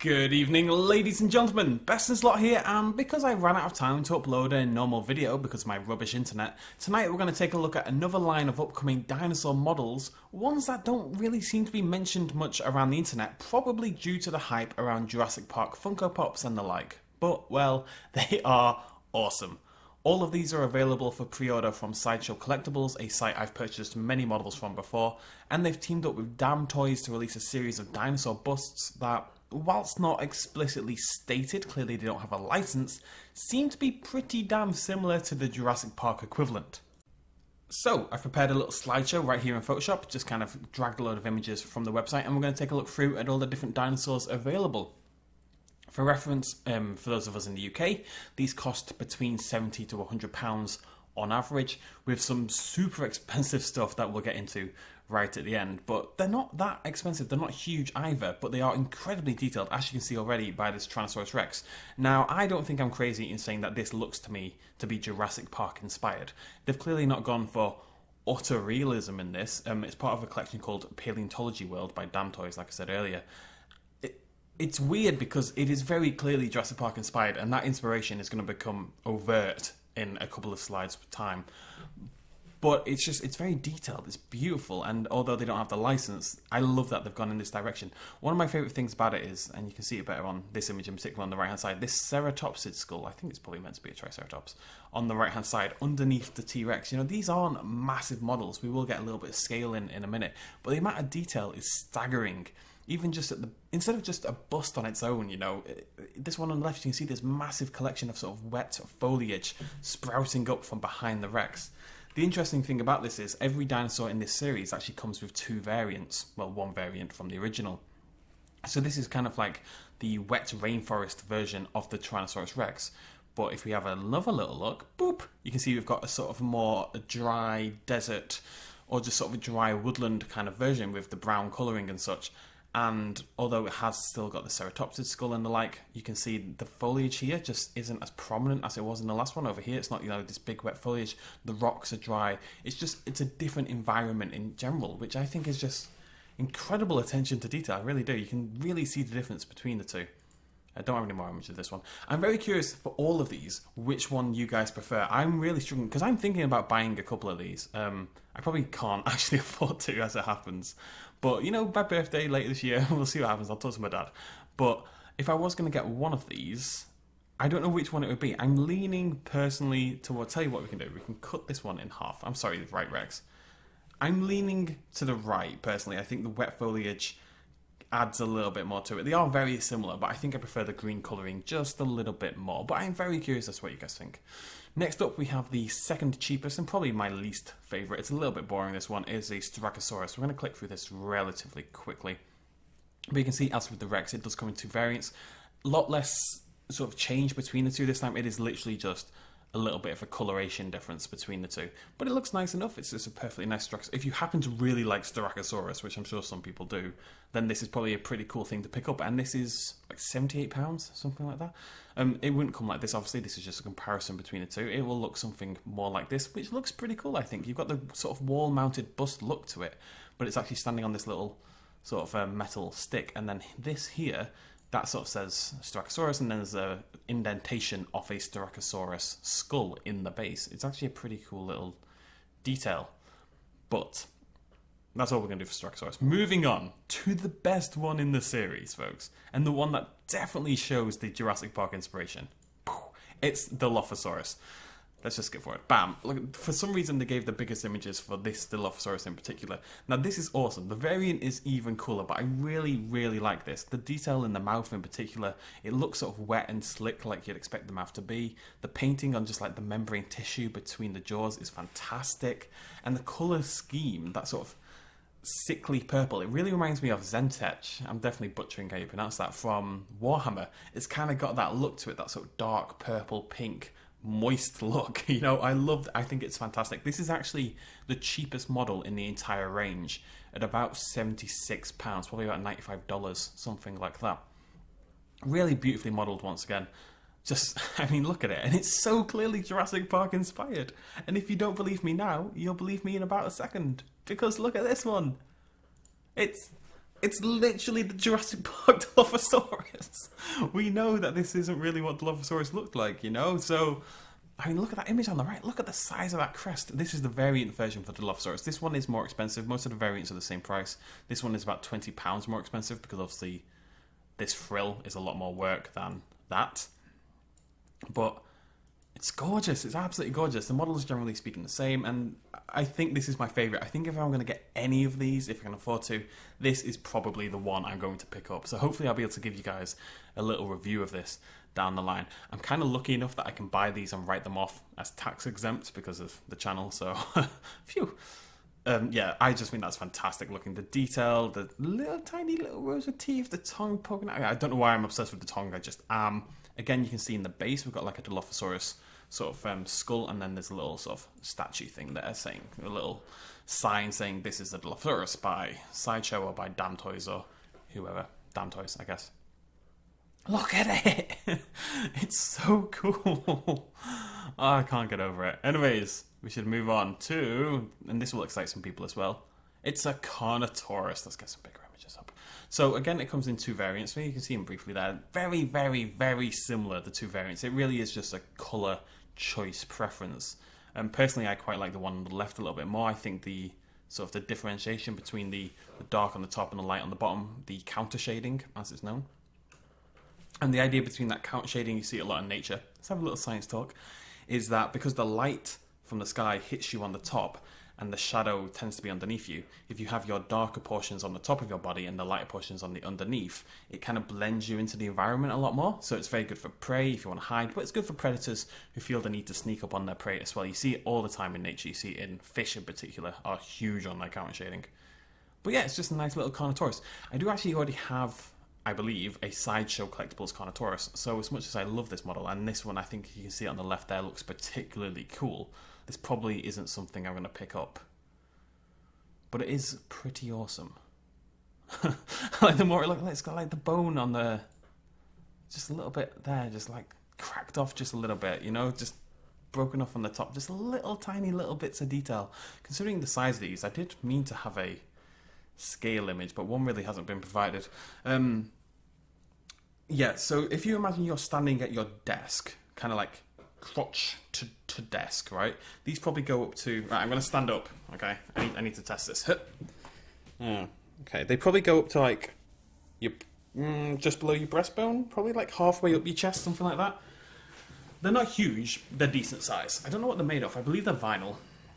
Good evening, ladies and gentlemen. BestInSlot here, and because I ran out of time to upload a normal video because of my rubbish internet, tonight we're going to take a look at another line of upcoming dinosaur models, ones that don't really seem to be mentioned much around the internet, probably due to the hype around Jurassic Park Funko Pops and the like. But, well, they are awesome. All of these are available for pre-order from Sideshow Collectibles, a site I've purchased many models from before, and they've teamed up with Damn Toys to release a series of dinosaur busts that, whilst not explicitly stated, clearly they don't have a license, seem to be pretty damn similar to the Jurassic Park equivalent. So, I've prepared a little slideshow right here in Photoshop, just kind of dragged a load of images from the website, and we're going to take a look through at all the different dinosaurs available. For reference, for those of us in the UK, these cost between £70 to £100 on average, with some super expensive stuff that we'll get into right at the end. But they're not that expensive, they're not huge either, but they are incredibly detailed, as you can see already by this Tyrannosaurus Rex. Now, I don't think I'm crazy in saying that this looks to me to be Jurassic Park inspired. They've clearly not gone for utter realism in this. It's part of a collection called Paleontology World by Damn Toys, like I said earlier. It's weird because it is very clearly Jurassic Park inspired, and that inspiration is going to become overt in a couple of slides' time. But it's very detailed, it's beautiful, and although they don't have the license, I love that they've gone in this direction. One of my favourite things about it is, and you can see it better on this image in particular on the right hand side, this ceratopsid skull, I think it's probably meant to be a triceratops, on the right hand side underneath the T.REX. You know, these aren't massive models, we will get a little bit of scale in a minute, but the amount of detail is staggering. Even just at the, instead of just a bust on its own, you know, this one on the left, you can see this massive collection of sort of wet foliage sprouting up from behind the Rex. The interesting thing about this is every dinosaur in this series actually comes with two variants. Well, one variant from the original. So this is kind of like the wet rainforest version of the Tyrannosaurus Rex. But if we have another little look, boop, you can see we've got a sort of more dry desert or just sort of a dry woodland kind of version with the brown colouring and such. And although it has still got the ceratopsid skull and the like, you can see the foliage here just isn't as prominent as it was in the last one. Over here, it's not, you know, this big wet foliage. The rocks are dry. It's a different environment in general, which I think is just incredible attention to detail. I really do. You can really see the difference between the two. I don't have any more images of this one. I'm very curious for all of these, which one you guys prefer. I'm really struggling, because I'm thinking about buying a couple of these. I probably can't actually afford to, as it happens. But, you know, my birthday later this year, we'll see what happens. I'll talk to my dad. But if I was going to get one of these, I don't know which one it would be. I'm leaning personally towards, tell you what we can do. We can cut this one in half. I'm sorry, right, Rex. I'm leaning to the right, personally. I think the wet foliage adds a little bit more to it. They are very similar, but I think I prefer the green colouring just a little bit more. But I'm very curious as to what you guys think. Next up, we have the second cheapest and probably my least favourite. It's a little bit boring, this one, is a Styracosaurus. We're going to click through this relatively quickly. But you can see, as with the Rex, it does come in two variants. A lot less sort of change between the two this time. It is literally just a little bit of a coloration difference between the two. But it looks nice enough. It's just a perfectly nice Styracosaurus. If you happen to really like Styracosaurus, which I'm sure some people do, then this is probably a pretty cool thing to pick up. And this is like £78, something like that. It wouldn't come like this, obviously. This is just a comparison between the two. It will look something more like this, which looks pretty cool, I think. You've got the sort of wall-mounted bust look to it, but it's actually standing on this little sort of metal stick. And then this here, that sort of says Styracosaurus, and then there's an indentation of a Styracosaurus skull in the base. It's actually a pretty cool little detail. But that's all we're going to do for Styracosaurus. Moving on to the best one in the series, folks. And the one that definitely shows the Jurassic Park inspiration. It's the Dilophosaurus. Let's just skip forward. Bam. Look, for some reason, they gave the biggest images for this Dilophosaurus in particular. Now, this is awesome. The variant is even cooler, but I really, really like this. The detail in the mouth in particular, it looks sort of wet and slick like you'd expect the mouth to be. The painting on just like the membrane tissue between the jaws is fantastic. And the colour scheme, that sort of sickly purple, it really reminds me of Zentech. I'm definitely butchering how you pronounce that, from Warhammer. It's kind of got that look to it, that sort of dark purple, pink, moist look. You know, I think it's fantastic. This is actually the cheapest model in the entire range at about £76, probably about $95, something like that. Really beautifully modelled once again. Just, I mean, look at it, and it's so clearly Jurassic Park inspired. And if you don't believe me now, you'll believe me in about a second, because look at this one. It's It's literally the Jurassic Park Dilophosaurus. We know that this isn't really what Dilophosaurus looked like, you know? So, I mean, look at that image on the right. Look at the size of that crest. This is the variant version for Dilophosaurus. This one is more expensive. Most of the variants are the same price. This one is about £20 more expensive because obviously this frill is a lot more work than that. But it's gorgeous. It's absolutely gorgeous. The model is generally speaking the same, and I think this is my favourite. I think if I'm going to get any of these, if I can afford to, this is probably the one I'm going to pick up. So hopefully I'll be able to give you guys a little review of this down the line. I'm kind of lucky enough that I can buy these and write them off as tax exempt because of the channel, so phew. Yeah, I just think that's fantastic looking. The detail, the little tiny little rows of teeth, the tongue poking out. I don't know why I'm obsessed with the tongue, I just am. Again, you can see in the base, we've got like a Dilophosaurus sort of skull, and then there's a little sort of statue thing there saying, a little sign saying this is the Dilophosaurus by Sideshow or by Damn Toys or whoever. Damn Toys, I guess. Look at it! It's so cool. Oh, I can't get over it. Anyways, we should move on to, and this will excite some people as well, it's a Carnotaurus. Let's get some bigger images up. So again, it comes in two variants. So you can see them briefly there. Very, very, very similar, the two variants. It really is just a colour choice preference. And personally, I quite like the one on the left a little bit more. I think the sort of the differentiation between the dark on the top and the light on the bottom, the counter shading, as it's known. And the idea between that counter shading, you see it a lot in nature. Let's have a little science talk. Is that because the light from the sky hits you on the top and the shadow tends to be underneath you, if you have your darker portions on the top of your body and the lighter portions on the underneath, it kind of blends you into the environment a lot more. So it's very good for prey if you want to hide, but it's good for predators who feel the need to sneak up on their prey as well. You see it all the time in nature. You see it in fish in particular, are huge on their counter shading. But yeah, it's just a nice little Carnotaurus. I do actually already have, I believe, a Sideshow Collectibles Carnotaurus. So as much as I love this model, and this one I think you can see it on the left there looks particularly cool, this probably isn't something I'm going to pick up. But it is pretty awesome. Like the more it looks, it's got like the bone on the, just a little bit there, just like cracked off just a little bit, you know, just broken off on the top, just little tiny little bits of detail. Considering the size of these, I did mean to have a scale image, but one really hasn't been provided. Yeah, so if you imagine you're standing at your desk, kind of like crotch to desk, right? These probably go up to, right, I'm going to stand up, okay? I need to test this. Okay, they probably go up to like your, just below your breastbone, probably like halfway up your chest, something like that. They're not huge, they're decent size. I don't know what they're made of, I believe they're vinyl.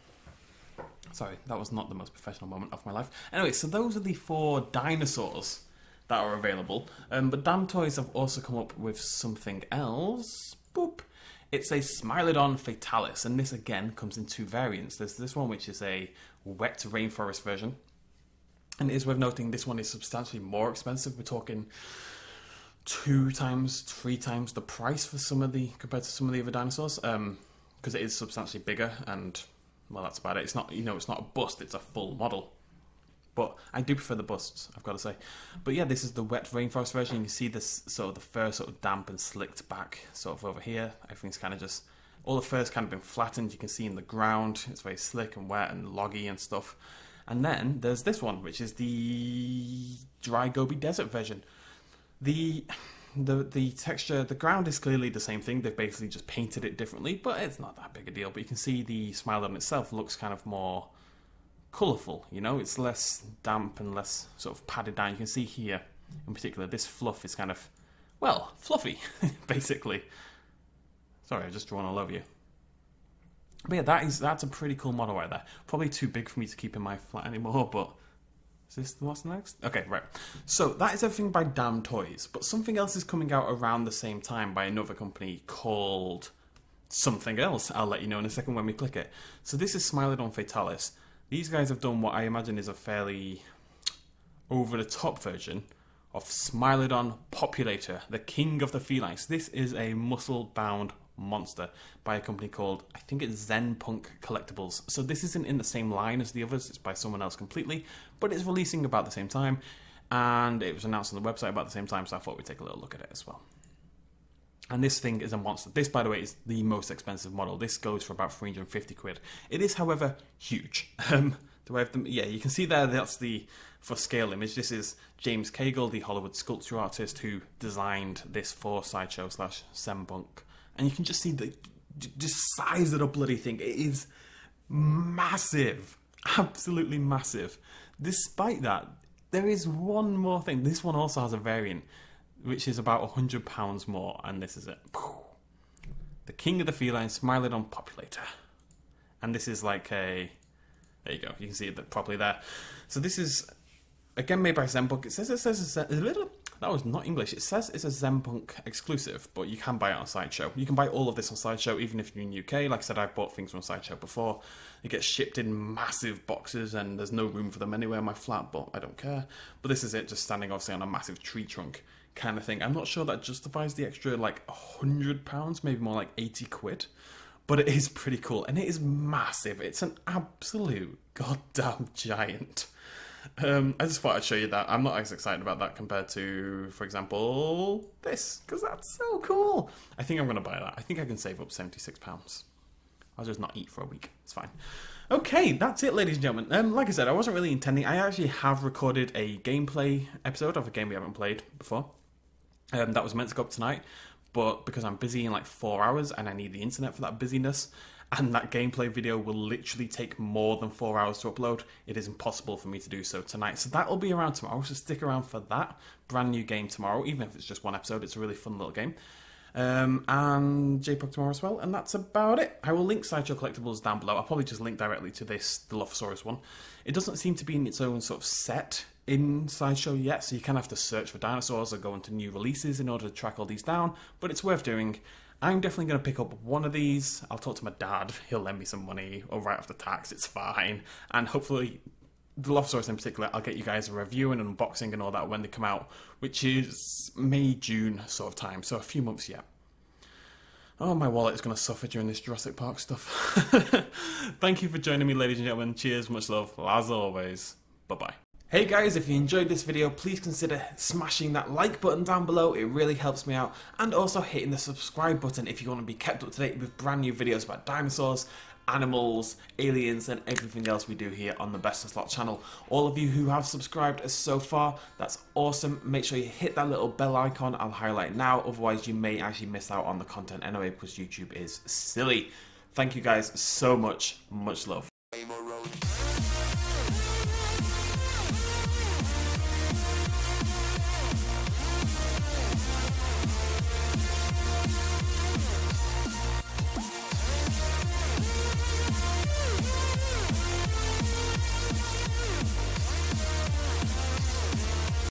Sorry, that was not the most professional moment of my life. Anyway, so those are the 4 dinosaurs that are available. But Damn Toys have also come up with something else. Boop. It's a Smilodon Fatalis, and this again comes in 2 variants. There's this one which is a wet rainforest version. And it is worth noting this one is substantially more expensive. We're talking 2 times, 3 times the price for some of the, compared to some of the other dinosaurs. Because it is substantially bigger and, well, that's about it. It's not, you know, it's not a bust, it's a full model. But I do prefer the busts, I've got to say. But yeah, this is the wet rainforest version. You can see this sort of the fur sort of damp and slicked back sort of over here. Everything's kind of just, all the fur's kind of been flattened. You can see in the ground, it's very slick and wet and loggy and stuff. And then there's this one, which is the dry Gobi Desert version. The texture, the ground is clearly the same thing. They've basically just painted it differently, but it's not that big a deal. But you can see the Smilodon itself looks kind of more colourful, you know, it's less damp and less sort of padded down. You can see here, in particular, this fluff is kind of, well, fluffy, basically. Sorry, I've just drawn all over you. But yeah, that's a pretty cool model right there. Probably too big for me to keep in my flat anymore, but is this what's next? Okay, right. So that is everything by Damn Toys, but something else is coming out around the same time by another company called something else. I'll let you know in a second when we click it. So this is Smilodon Fatalis. These guys have done what I imagine is a fairly over-the-top version of Smilodon Populator, the king of the felines. This is a muscle-bound monster by a company called, I think it's Zen Punk Collectibles. So this isn't in the same line as the others, it's by someone else completely, but it's releasing about the same time, and it was announced on the website about the same time, so I thought we'd take a little look at it as well. And this thing is a monster. This, by the way, is the most expensive model. This goes for about 350 quid. It is, however, huge. Do I have them? Yeah, you can see there, that's the, for scale image, this is James Cagle, the Hollywood sculpture artist who designed this for Sideshow / Zenpunk. And you can just see the size of the bloody thing. It is massive. Absolutely massive. Despite that, there is one more thing. This one also has a variant, which is about £100 more, and this is it. The King of the Feline Smilodon Populator. And this is like a... There you go. You can see it properly there. So this is, again, made by Zenpunk. It says that was not English. It says it's a Zenpunk exclusive, but you can buy it on Sideshow. You can buy all of this on Sideshow, even if you're in the UK. Like I said, I've bought things from Sideshow before. It gets shipped in massive boxes, and there's no room for them anywhere in my flat, but I don't care. But this is it, just standing obviously on a massive tree trunk kind of thing. I'm not sure that justifies the extra, like, £100, maybe more like 80 quid. But it is pretty cool, and it is massive. It's an absolute goddamn giant. I just thought I'd show you that. I'm not as excited about that compared to, for example, this, because that's so cool. I think I'm going to buy that. I think I can save up £76. I'll just not eat for a week. It's fine. Okay, that's it, ladies and gentlemen. Like I said, I wasn't really intending. I actually have recorded a gameplay episode of a game we haven't played before. That was meant to go up tonight. But because I'm busy in like 4 hours and I need the internet for that busyness, and that gameplay video will literally take more than 4 hours to upload, it is impossible for me to do so tonight. So that will be around tomorrow, so stick around for that brand new game tomorrow, even if it's just one episode. It's a really fun little game. And JPOG tomorrow as well, and that's about it. I will link Sideshow Collectibles down below. I'll probably just link directly to this, the Dilophosaurus one. It doesn't seem to be in its own sort of set in Sideshow yet, so you kind of have to search for dinosaurs or go into new releases in order to track all these down, but it's worth doing. I'm definitely going to pick up one of these. I'll talk to my dad, he'll lend me some money, or write off the tax, it's fine. And hopefully, the Dilophosaurus in particular, I'll get you guys a review and unboxing and all that when they come out, which is May, June sort of time, so a few months yet. Oh, my wallet is going to suffer during this Jurassic Park stuff. Thank you for joining me, ladies and gentlemen. Cheers, much love, as always. Bye-bye. Hey guys, if you enjoyed this video, please consider smashing that like button down below. It really helps me out. And also hitting the subscribe button if you want to be kept up to date with brand new videos about dinosaurs, animals, aliens, and everything else we do here on the BestInSlot channel. All of you who have subscribed so far, that's awesome. Make sure you hit that little bell icon. I'll highlight now, otherwise you may actually miss out on the content anyway, because YouTube is silly. Thank you guys so much. Much love.